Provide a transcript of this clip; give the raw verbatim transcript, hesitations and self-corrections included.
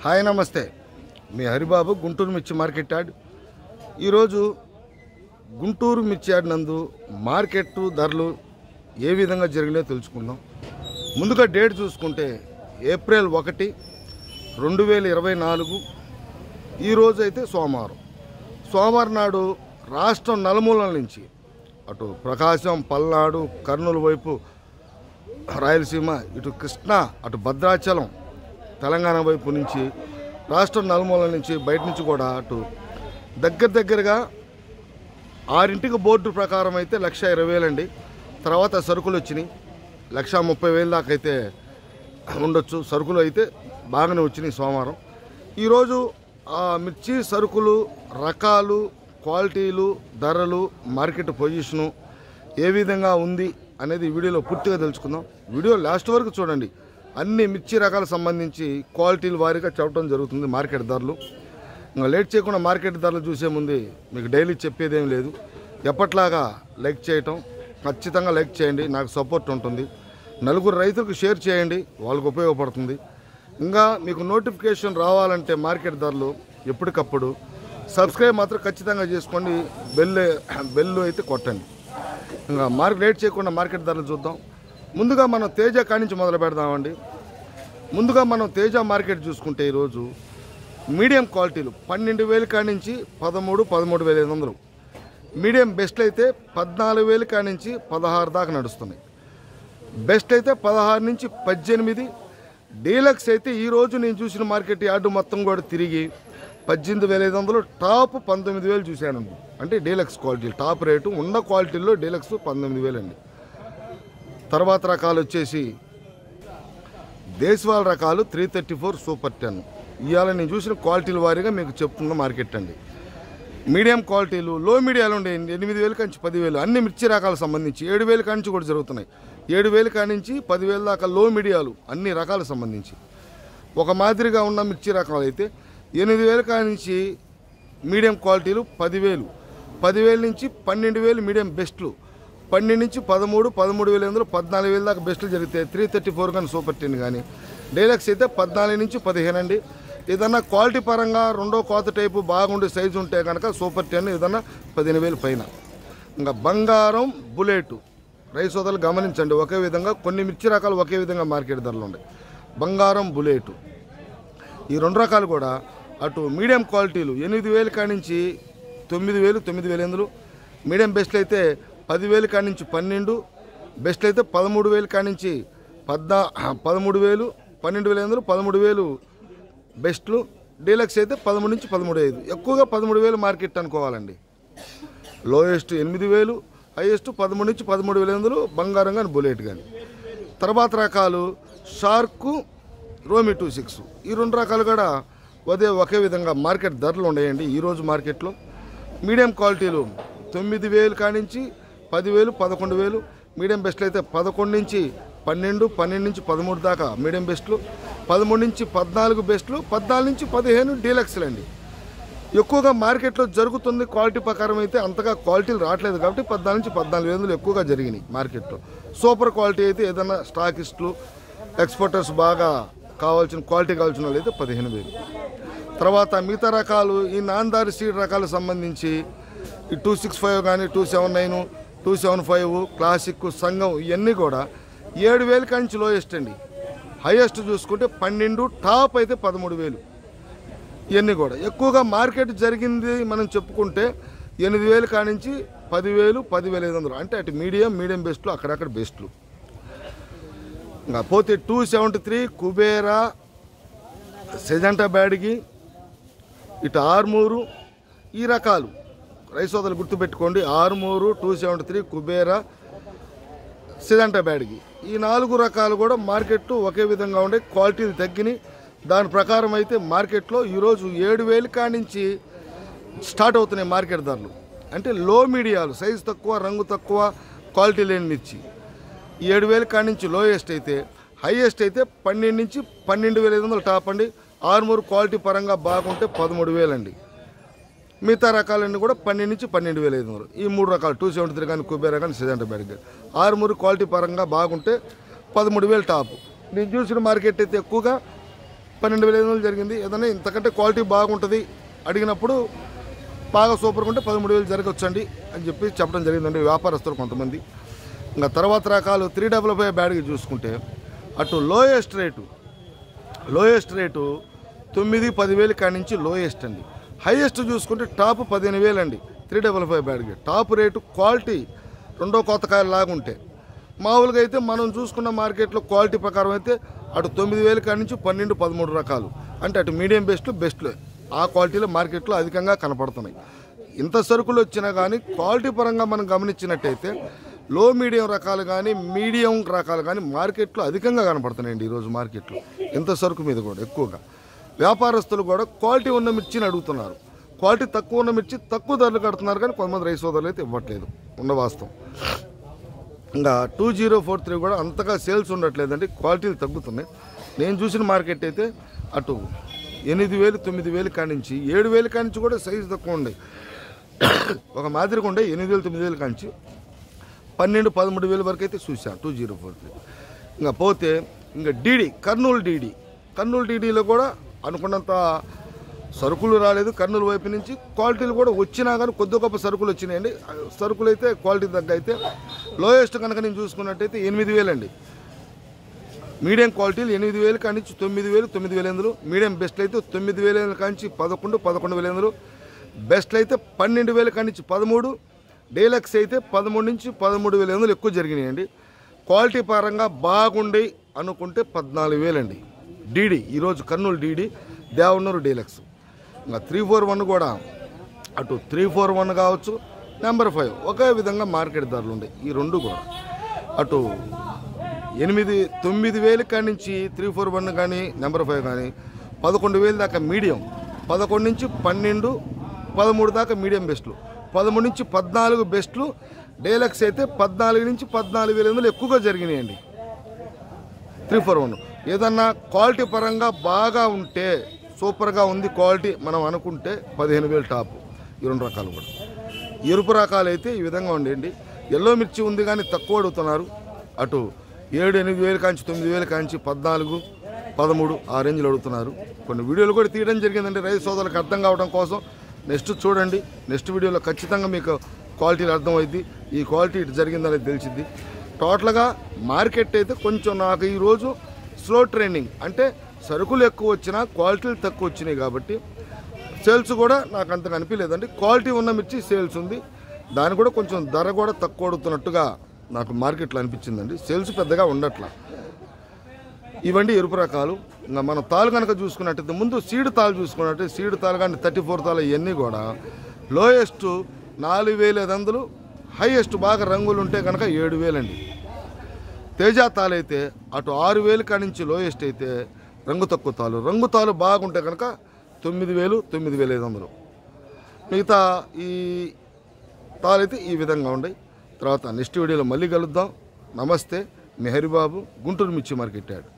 Hi నమస్తే, మీ హరిబాబు గుంటూరు మిర్చి market yard. ఈరోజు గుంటూరు మిర్చి యార్డ్ నందు మార్కెట్ ధరలు ఏ విధంగా జరిగినాయో తెలుసుకుందాం. ముందుగా డేట్ చూసుకుంటే ఏప్రిల్ ఒకటి రెండు వేల ఇరవై నాలుగు ఈరోజు అయితే సోమవారం. సోమవారం నాడు రాష్ట్రం నలుమూలల నుంచి అటు ప్రకాశం, పల్నాడు, కర్నూలు వైపు రాయలసీమ, ఇటు కృష్ణా, అటు భద్రాచలం, తెలంగాణ వైపు నుంచి రాష్ట్రం నలుమూలల నుంచి బయట నుంచి కూడా అటు దగ్గర దగ్గరగా ఆరింటికి బోర్డు ప్రకారం అయితే లక్ష ఇరవై వేలండి. తర్వాత సరుకులు వచ్చినాయి, లక్ష ముప్పై వేలు దాకా అయితే ఉండొచ్చు. సరుకులు అయితే బాగానే వచ్చినాయి సోమవారం. ఈరోజు ఆ మిర్చి సరుకులు రకాలు, క్వాలిటీలు, ధరలు, మార్కెట్ పొజిషను ఏ విధంగా ఉంది అనేది వీడియోలో పూర్తిగా తెలుసుకుందాం. వీడియో లాస్ట్ వరకు చూడండి. అన్ని మిర్చి రకాలకు సంబంధించి క్వాలిటీల వారీగా చెప్పడం జరుగుతుంది మార్కెట్ ధరలు. ఇంకా లేట్ చేయకుండా మార్కెట్ ధరలు చూసే ముందు మీకు డైలీ చెప్పేదేం లేదు. ఎప్పట్లాగా లైక్ చేయటం, ఖచ్చితంగా లైక్ చేయండి, నాకు సపోర్ట్ ఉంటుంది. నలుగురు రైతులకు షేర్ చేయండి, వాళ్ళకు ఉపయోగపడుతుంది. ఇంకా మీకు నోటిఫికేషన్ రావాలంటే మార్కెట్ ధరలు ఎప్పటికప్పుడు సబ్స్క్రైబ్ మాత్రం ఖచ్చితంగా చేసుకోండి, బెల్ బెల్ అయితే కొట్టండి. ఇంకా మార్కెట్ లేట్ చేయకుండా మార్కెట్ ధరలు చూద్దాం. ముందుగా మనం తేజ కాడి నుంచి మొదలు పెడదామండి. ముందుగా మనం తేజ మార్కెట్ చూసుకుంటే ఈరోజు మీడియం క్వాలిటీలు పన్నెండు వేలు కాడి నుంచి పదమూడు పదమూడు వేల ఐదు వందలు, మీడియం బెస్ట్ అయితే పద్నాలుగు వేలు కాడి నుంచి పదహారు దాకా నడుస్తున్నాయి. బెస్ట్ అయితే పదహారు నుంచి పద్దెనిమిది. డీలక్స్ అయితే ఈరోజు నేను చూసిన మార్కెట్ యార్డు మొత్తం కూడా తిరిగి పద్దెనిమిది వేల ఐదు వందలు, టాప్ పంతొమ్మిది వేలు చూశానండి. అంటే డీలక్స్ క్వాలిటీ టాప్ రేటు ఉన్న క్వాలిటీల్లో డీలక్స్ పంతొమ్మిది వేలు అండి. తర్వాత రకాలు వచ్చేసి దేశవాళ రకాలు three thirty four super ten. ఇవాళ నేను చూసిన క్వాలిటీల వారీగా మీకు చెప్తున్న మార్కెట్ అండి. మీడియం క్వాలిటీలు, లో మీడియాలు ఉండే ఎనిమిది వేలు కాంచి పదివేలు, అన్ని మిర్చి రకాలకు సంబంధించి ఏడు వేలు కాంచి కూడా జరుగుతున్నాయి. ఏడు వేలు కానించి పదివేలు దాకా లో మీడియాలు అన్ని రకాలకు సంబంధించి. ఒక మాదిరిగా ఉన్న మిర్చి రకాలు అయితే ఎనిమిది వేలు కానించి మీడియం క్వాలిటీలు పదివేలు, పదివేల నుంచి పన్నెండు వేలు మీడియం బెస్ట్లు, పన్నెండు నుంచి పదమూడు పదమూడు వేల ఎందులో పద్నాలుగు వేలు దాకా బెస్ట్లు జరుగుతాయి. త్రీ థర్టీ ఫోర్ కానీ సూపర్ టెన్ కానీ. డైలక్స్ అయితే పద్నాలుగు నుంచి పదిహేను అండి. ఏదన్నా క్వాలిటీ పరంగా రెండో కోత టైపు బాగుండే సైజు ఉంటే కనుక సూపర్ టెన్ ఏదన్నా పదిహేను వేలు పైన. ఇంకా బంగారం, బుల్లెట్ రైస్ సోదరులు గమనించండి, ఒకే విధంగా కొన్ని మిర్చి రకాలు ఒకే విధంగా మార్కెట్ ధరలు ఉన్నాయి. బంగారం, బుల్లెట్ ఈ రెండు రకాలు కూడా అటు మీడియం క్వాలిటీలు ఎనిమిది వేలు కానించి తొమ్మిది వేలు తొమ్మిది వేల ఎందులు, మీడియం బెస్ట్లు అయితే పదివేలు కానించి పన్నెండు, బెస్ట్లు అయితే పదమూడు వేలు కానించి పద్నా పదమూడు వేలు, పన్నెండు వేల ఎందులు, పదమూడు వేలు బెస్ట్లు. డీలక్స్ అయితే పదమూడు నుంచి పదమూడు ఐదు, ఎక్కువగా పదమూడు వేలు మార్కెట్ అనుకోవాలండి. లోయెస్ట్ ఎనిమిది వేలు, హైయెస్ట్ పదమూడు నుంచి పదమూడు వేల ఎందులు బంగారం కానీ బుల్లెట్ కానీ. తర్వాత రకాలు షార్కు, రోమి టూ సిక్స్ ఈ రెండు రకాలు కూడా అదే ఒకే విధంగా మార్కెట్ ధరలు ఉన్నాయండి ఈరోజు మార్కెట్లో. మీడియం క్వాలిటీలు తొమ్మిది వేలు కానించి పదివేలు పదకొండు వేలు, మీడియం బెస్ట్లు అయితే పదకొండు నుంచి పన్నెండు, పన్నెండు నుంచి పదమూడు దాకా మీడియం బెస్ట్లు, పదమూడు నుంచి పద్నాలుగు బెస్ట్లు, పద్నాలుగు నుంచి పదిహేను డీలక్స్లు అండి. ఎక్కువగా మార్కెట్లో జరుగుతుంది క్వాలిటీ ప్రకారం అయితే అంతగా క్వాలిటీలు రావట్లేదు కాబట్టి పద్నాలుగు నుంచి పద్నాలుగు వేలు ఎక్కువగా జరిగినాయి మార్కెట్లో. సూపర్ క్వాలిటీ అయితే ఏదైనా స్టాకిస్టులు, ఎక్స్పోర్టర్స్ బాగా కావాల్సిన క్వాలిటీ కావాల్సిన వాళ్ళు అయితే పదిహేను వేలు. తర్వాత మిగతా రకాలు ఈ నాందారి సీడ్ రకాలకు సంబంధించి ఈ టూ సిక్స్ ఫైవ్ కానీ two seven nine two seven five classic, సంఘం ఇవన్నీ కూడా ఏడు వేలు కాంచి లోయెస్ట్ అండి. హైయెస్ట్ చూసుకుంటే పన్నెండు, టాప్ అయితే పదమూడు వేలు. ఇవన్నీ కూడా ఎక్కువగా మార్కెట్ జరిగింది మనం చెప్పుకుంటే ఎనిమిది వేలు కానించి పదివేలు పదివేల ఐదు వందలు, అంటే అటు మీడియం మీడియం బెస్ట్లు, అక్కడక్కడ బెస్ట్లు. ఇంకా పోతే two seventy three Kubera, Syngenta Byadgi, ఇటు ఆర్మూరు ఈ రకాలు రైస్ సోదరులు గుర్తుపెట్టుకోండి. Armoor, two seventy three Kubera, Syngenta Byadgi ఈ నాలుగు రకాలు కూడా మార్కెట్ ఒకే విధంగా ఉండే క్వాలిటీలు తగ్గినాయి. దాని ప్రకారం అయితే మార్కెట్లో ఈరోజు ఏడు వేలు కానించి స్టార్ట్ అవుతున్నాయి మార్కెట్ ధరలు. అంటే లో మీడియాలు, సైజు తక్కువ, రంగు తక్కువ, క్వాలిటీ లేని మిర్చి ఏడు వేలు కానించి లోయెస్ట్ అయితే, హైయెస్ట్ అయితే పన్నెండు నుంచి పన్నెండు వేల ఐదు వందలు టాప్ అండి. ఆర్మూరు క్వాలిటీ పరంగా బాగుంటే పదమూడు వేలు అండి. మిగతా రకాలన్నీ కూడా పన్నెండు నుంచి పన్నెండు వేల ఐదు వందలు. ఈ మూడు రకాలు టూ సెవెంటీ త్రీ కానీ కుబేరా కానీ సెజంటా బ్యాడ్ కానీ. ఆర్మూరు క్వాలిటీ పరంగా బాగుంటే పదమూడు వేలు టాప్. నేను చూసిన మార్కెట్ అయితే ఎక్కువగా పన్నెండు వేల ఐదు వందలు జరిగింది. ఏదైనా ఇంతకంటే క్వాలిటీ బాగుంటుంది అడిగినప్పుడు బాగా సూపర్గా ఉంటే పదమూడు వేలు జరగవచ్చండి అని చెప్పి చెప్పడం జరిగిందండి వ్యాపారస్తులు కొంతమంది. ఇంకా తర్వాత రకాలు త్రీ డబల్ ఫైవ్ బ్యాడ్కి చూసుకుంటే అటు లోయెస్ట్ రేటు లోయెస్ట్ రేటు తొమ్మిది పదివేలు కాడి నుంచి లోయెస్ట్ అండి. హైయెస్ట్ చూసుకుంటే టాప్ పదిహేను వేలు అండి three double five Byadgi. Top rate quality రెండో కొత్త కాయలు లాగుంటే. మామూలుగా అయితే మనం చూసుకున్న మార్కెట్లో క్వాలిటీ ప్రకారం అయితే అటు తొమ్మిది వేలు కాడి నుంచి పన్నెండు పదమూడు రకాలు అంటే అటు మీడియం బెస్ట్ బెస్ట్లు ఆ క్వాలిటీలో మార్కెట్లో అధికంగా కనపడుతున్నాయి. ఇంత సరుకులు వచ్చినా కానీ క్వాలిటీ పరంగా మనం గమనించినట్టయితే లో మీడియం రకాలు కానీ మీడియం రకాలు కానీ మార్కెట్లో అధికంగా కనపడుతున్నాయండి ఈరోజు మార్కెట్లో. ఇంత సరుకు మీద కూడా ఎక్కువగా వ్యాపారస్తులు కూడా క్వాలిటీ ఉన్న మిర్చిని అడుగుతున్నారు. క్వాలిటీ తక్కువ ఉన్న మిర్చి తక్కువ ధరలు కడుతున్నారు కానీ కొంతమంది రైస్ సోదరులు అయితే ఇవ్వట్లేదు ఉన్న వాస్తవం. ఇంకా టూ జీరో ఫోర్ త్రీ కూడా అంతగా సేల్స్ ఉండట్లేదండి, క్వాలిటీలు తగ్గుతున్నాయి. నేను చూసిన మార్కెట్ అయితే అటు ఎనిమిది వేలు తొమ్మిది వేలు కానించి ఏడు వేలు కానించి కూడా సైజు తక్కువ ఉండే ఒక మాదిరిగా ఉండే ఎనిమిది వేలు తొమ్మిది వేలు కానించి పన్నెండు పదమూడు వేల వరకు అయితే చూసాను టూ జీరో ఫోర్ త్రీ. ఇంకా పోతే ఇంకా డీడీ కర్నూలు డీడీ కర్నూలు డీడీలో కూడా అనుకున్నంత సరుకులు రాలేదు. కర్నూలు వైపు నుంచి క్వాలిటీలు కూడా వచ్చినా కానీ కొద్ది గొప్ప సరుకులు వచ్చినాయండి. సరుకులు అయితే క్వాలిటీ తగ్గ అయితే లోయెస్ట్ కనుక నేను చూసుకున్నట్టయితే ఎనిమిది వేలు అండి. మీడియం క్వాలిటీలు ఎనిమిది వేలు కానించి తొమ్మిది వేలు తొమ్మిది వేల ఎందులు. మీడియం బెస్ట్లు అయితే తొమ్మిది వేల కానించి పదకొండు పదకొండు వేల ఎందులు. బెస్ట్లు అయితే పన్నెండు వేల కానించి పదమూడు. డీలక్స్ అయితే పదమూడు నుంచి పదమూడు వేల ఎందులు ఎక్కువ జరిగినాయండి. క్వాలిటీ పరంగా బాగుండి అనుకుంటే పద్నాలుగు వేలండి డీడీ ఈరోజు కర్నూలు డీడీ దేవనూరు డీలక్స్. ఇంకా త్రీ ఫోర్ వన్ కూడా అటు త్రీ ఫోర్ వన్ కావచ్చు నెంబర్ ఫైవ్ ఒకే విధంగా మార్కెట్ ధరలు ఉన్నాయి ఈ రెండు కూడా. అటు ఎనిమిది తొమ్మిది వేలు కాడి నుంచి త్రీ ఫోర్ వన్ కానీ నెంబర్ ఫైవ్ కానీ పదకొండు వేలు దాకా మీడియం, పదకొండు నుంచి పన్నెండు పదమూడు దాకా మీడియం బెస్ట్లు, పదమూడు నుంచి పద్నాలుగు బెస్ట్లు. డీలక్స్ అయితే పద్నాలుగు నుంచి పద్నాలుగు వేల ఎనిమిదిలో ఎక్కువగా జరిగినాయండి త్రీ ఫోర్ వన్. ఏదన్నా క్వాలిటీ పరంగా బాగా ఉంటే సూపర్గా ఉంది క్వాలిటీ మనం అనుకుంటే పదిహేను వేలు టాప్ ఈ రెండు రకాలు కూడా. ఎరుపు రకాలు అయితే ఈ విధంగా ఉండేయండి. ఎల్లో మిర్చి ఉంది కానీ తక్కువ అడుగుతున్నారు. అటు ఏడు ఎనిమిది వేలు కాంచి తొమ్మిది వేలు కాంచి పద్నాలుగు పదమూడు ఆ రేంజ్లో అడుగుతున్నారు. కొన్ని వీడియోలు కూడా తీయడం జరిగిందండి రైతు సోదరులకు అర్థం కావడం కోసం. నెక్స్ట్ చూడండి, నెక్స్ట్ వీడియోలో ఖచ్చితంగా మీకు క్వాలిటీలు అర్థమైంది. ఈ క్వాలిటీ ఇటు జరిగిందనేది తెలిసింది. టోటల్గా మార్కెట్ అయితే కొంచెం నాకు ఈరోజు స్లో ట్రెండింగ్ అంటే సరుకులు ఎక్కువ వచ్చినా క్వాలిటీలు తక్కువ వచ్చినాయి కాబట్టి సేల్స్ కూడా నాకు అంతగా అనిపించలేదండి. క్వాలిటీ ఉన్న మిర్చి సేల్స్ ఉంది, దాని కూడా కొంచెం ధర కూడా తక్కువ అడుగుతున్నట్టుగా నాకు మార్కెట్లో అనిపించిందండి. సేల్స్ పెద్దగా ఉండట్లా. ఇవండి ఎరుపు రకాలు. ఇంకా మనం తాలు కనుక చూసుకున్నట్టయితే ముందు సీడ్ తాలు చూసుకున్నట్టు సీడ్ తాలు కానీ థర్టీ ఫోర్ తాలు ఇవన్నీ కూడా లోయెస్ట్ నాలుగు వేల ఐదు వందలు, హైయెస్ట్ బాగా రంగులు ఉంటే కనుక ఏడు వేలండి. తేజ తాలు అయితే అటు ఆరు వేలు కాడి నుంచి లోయెస్ట్ అయితే రంగు తక్కువ తాలు, రంగు తాలు బాగుంటే కనుక తొమ్మిది వేలు తొమ్మిది వేల ఐదు వందలు. మిగతా ఈ తాలు అయితే ఈ విధంగా ఉన్నాయి. తర్వాత నెక్స్ట్ వీడియోలో మళ్ళీ కలుద్దాం. నమస్తే, మీ హరిబాబు, గుంటూరు మిర్చి మార్కెట్ యార్డ్.